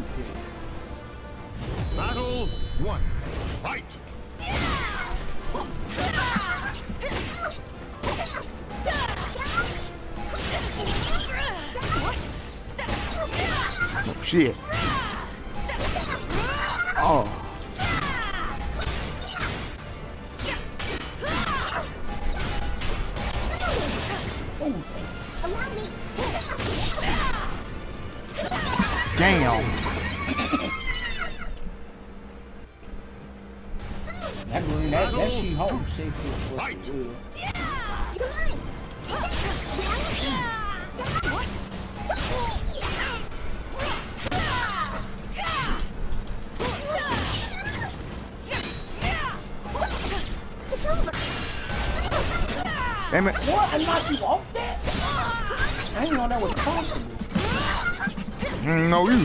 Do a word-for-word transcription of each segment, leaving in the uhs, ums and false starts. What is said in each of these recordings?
Battle one. Fight. Shit. Oh. Damn. That green, that, that She-Hulk shape was good. Damn it. What? I knocked you off that? I didn't know that was possible. Mm, no, you.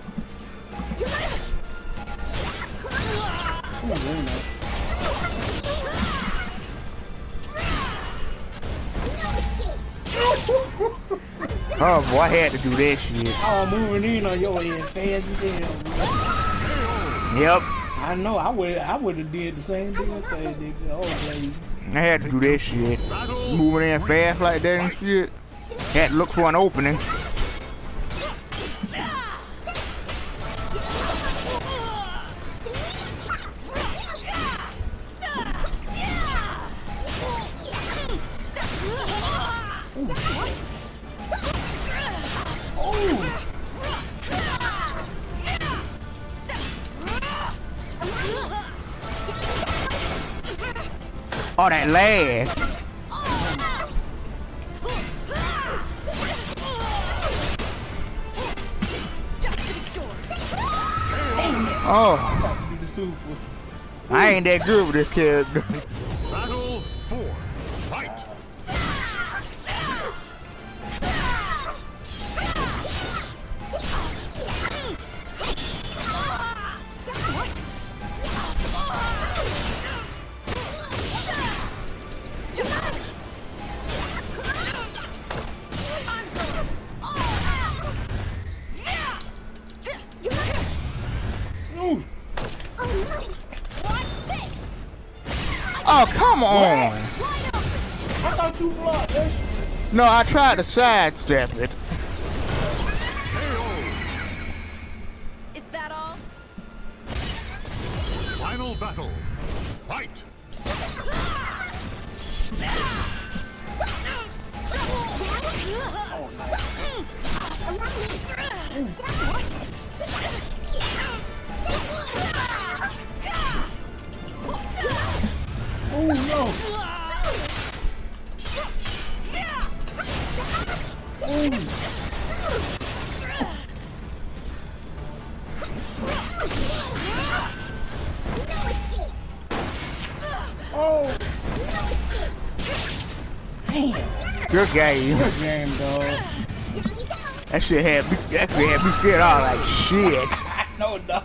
Oh boy, I had to do that shit. Oh, moving in on your end fast as hell, bro. Yep. I know. I would. I would have did the same thing. Nigga. Oh, baby. I had to do that shit. Moving in fast like that and shit. Had to look for an opening. Oh, that lag. Oh, I ain't that good with this character. Battle four. Fight. Oh, come on. I thought you blocked that. No, I tried to sidestep it. Is that all? Final battle. Fight. Oh no! Oh! Damn! Good game. Good game, dog. That shit had me, that shit had me scared all like shit. No, dog.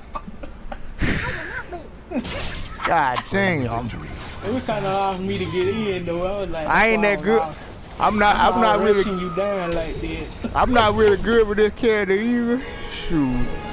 God damn. It was kind of hard for me to get in, though. I was like, I ain't that good. I'm not. I'm not really. You down like that. I'm not really good with this character either. Shoot.